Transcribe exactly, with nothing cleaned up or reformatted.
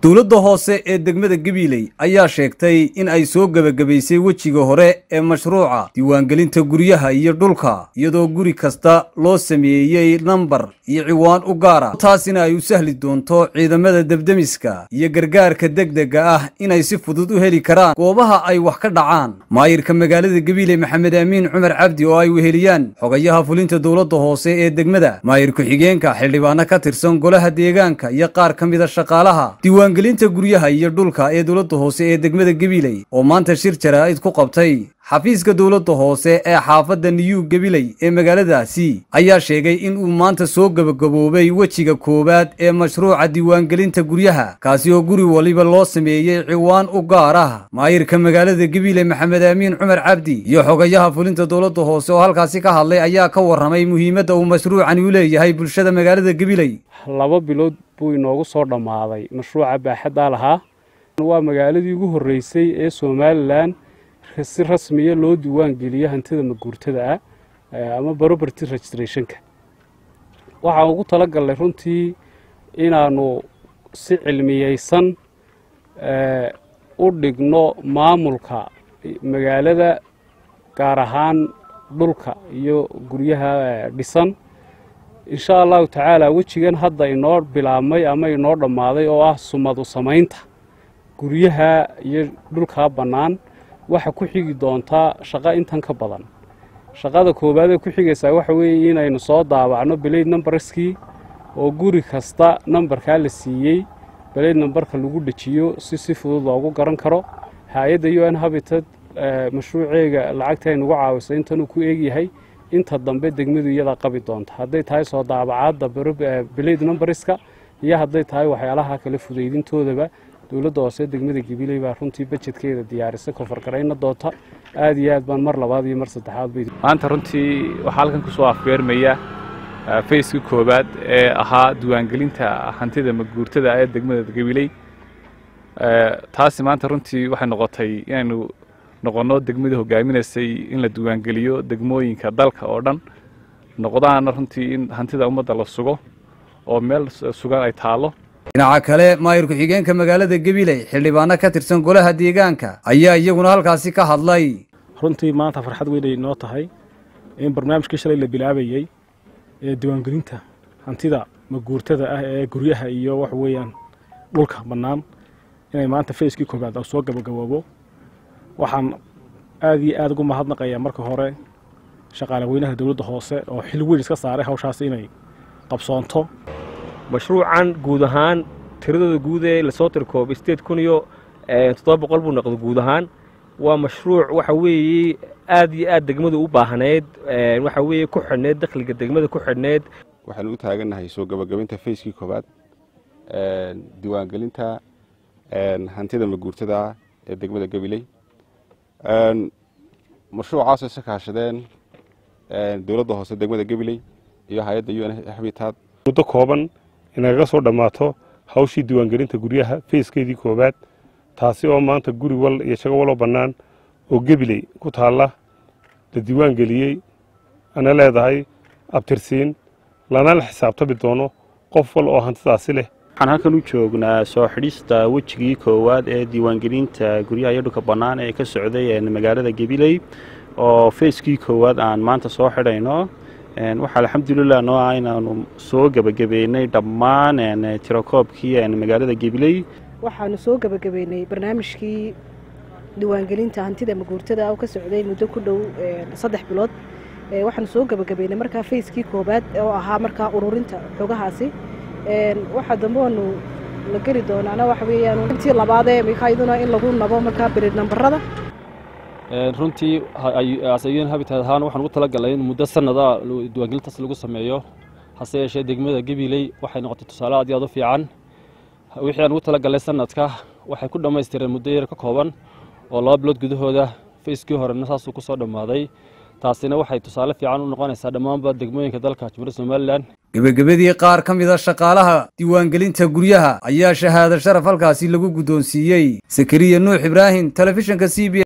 dowladda hoose ee degmada Gabiley ayaa sheegtay in ay soo gabagabaysay wejiga hore ee mashruuca diiwaangelinta guryaha iyo dhulka iyadoo guri kasta loo sameeyay number iyo ciwaan u gaar ah taasina ay u sahli doonto ciidamada debdemiska iyo gargaarka degdega ah inay si fudud u heli karaan goobaha ay wax ka dhacaan maayirka magaalada Gabiley Maxamed Amiin Cumar Cabdi oo ay weheliyaan xogayaha fulinta dowladda hoose ee degmada maayir ku xigeenka xildhibaano ka tirsan golaha deegaanka iyo qaar ka mid ah shaqaalaha diiwaangelinta guryaha iyo dhulka ee dowladda hoose ee degmada Gabiley oo maanta shir jaraa'id ku qabtay xafiiska dowladda hoose ee xaafadda New Gabiley ee magaaladaasi ayaa sheegay in uu maanta soo gabagaboobay wejiga koowaad ee mashruuca diiwaangelinta guryaha kaasi oo guri waliba loo sameeyay ciwaan u gaar ah maayirka magaalada Gabiley Maxamed Amiin Cumar Cabdi iyo xogayaha fulinta dowladda hoose oo halkaasi ka hadlay ayaa ka warramay muhiimadda uu mashruucan u leeyahay bulshada magaalada Gabiley laba bilood buu inoogu soo dhamaaday mashruuca baaxadda lahaa waa magaaladii ugu horeysay ee Soomaaliland si rasmi ah loo diiwaan geliyo hantida maguurtada ah ama property registration-ka waxaan ugu talagalay runtii inaanu si cilmiyeysan ee u dhigno maamulka magaalada gaar ahaan dhulka iyo guryaha dhisan insha Allah taala wajigan hadda inoo bilaabmay ama inoo dhamaaday oo ah sumadu samaynta guryaha iyo dhulka banaan waxa ku xigi doonta shaqo intan ka badan shaqada koobaad ee ku xigaysa waxa weeye in aynu soo daabacno blade numberskii oo guri kasta numberka la siiyay blade numberka lagu dhajiyo si si fudud loogu garan karo hay'adda U N Habitat mashruuceega lacagta ay nagu caawisay intan uu ku eegyahay inta dambe degmadu iyada qabi doonta haday tahay soo daabacaadda blade numberska iyo haday tahay waxyaalaha kala fudeydintoodaba dowladda hoose degmada Gabiley baa runtii budgetkeeda diyaarisay kofar gareyna doonta aad iyo aad baan mar labaad iyo mar saddexaad bay maanta runtii waxa halkan ku soo afgeermaya face-ka koobaad ee ahaa diiwaangelinta hantida maguurtada ee degmada Gabiley ee taasi maanta runtii waxay noqotay inaynu noqono degmada hogaaminaysay in la diiwaangeliyo degmooyinka dalka oo dhan noqdaan runtii in hantida ummadda la sugo oo meel sugan ay taalo dhinaca kale maayir ku xigeenka magaalada Gabiley xildhibaano ka tirsan golaha deegaanka ayaa iyaguna halkaasi ka hadlay runtii maanta farxad weyn ay noo tahay in barnaamijka shalay la bilaabayay ee diiwaangelinta hantida maguurtada ah ee guryaha iyo wax weeyaan dhulka banaan inay maanta face-kii koobaad soo gabagaboobo waxaan aad iyo aad ugu mahadnaqayaa marka hore shaqaale weynaha dowladda hoose oo xil weyn iska saaray hawshaas inay qabsoonto mashruucan guud ahaan tiradooda guud ee la soo tirkoobay sideed kun iyo toddoba boqol buu noqday guud ahaan waa mashruuc waxa weeye aad iyo aad degmadu u baahneed waxa weeye ku xidhneed dakhliga degmada ku xidhneed waxaan u taaganahay soo gabagabinta face-kii koobaad ee diiwaangelinta hantida maguurtada ee degmada Gabiley mashruucaas ay kaashadeen dowladda hoose degmada Gabiley iyo hay'adda U N Habitat muddo kooban inaga soo dhamaato hawshii diiwaangelinta guryaha face-keedii koobaad taasi oo maanta guri wal iyo shaqo wal banaan oo Gabiley ku taala la diiwaangeliyay ana leedahay abtirsiin lana la xisaabtami doono qof wal oo hantidaasi leh waxaan halkan u joognaa soo xidhista wejigii koowaad ee diiwaangelinta guryaha iyo dhulka banaan ee ka socday magaalada Gabiley oo face-kii koowaad aan maanta soo xidhayno waxa alxamdulillah noo ah inaanu soo gabagabeynay dhammaan tirakoobkii magaalada Gabiley waxaanu soo gabagabeynay barnaamijkii diiwaangelinta hantida maguurtada oo ka socday muddo ku dhow saddex bilood waxaanu soo gabagabeynay markaa face-kii koobaad oo ahaa markaa ururinta xogahaasi waxa dambeenu la geli doonaa waxa weeyaan intii labaad ee miqayduna in lagu nabo markaa blade numberada runtii asayeen habitat ahaan waxaan ugu talagalay in muddo sanada diiwaangelintaas lagu sameeyo hase yeeshee degmada Gabiley waxay noqotay tusaale aad iyo aad u fiican wixii aan ugu talagalay sanadka waxay ku dhamaystireen muddo yar ka kooban oo laba bilood gudahooda face-kii horena saas ku soo dhamaaday taasina waxay tusaale fiican u noqonaysaa dhammaanba degmooyinka dalka Jamhuuriyadda Soomaaliland gabagabadii qaar ka mid ah shaqaalaha diiwaangelinta guryaha ayaa shahaado sharaf halkaasi lagu guddoonsiiyay Sakariya Nuux Ibraahim telefishinka C B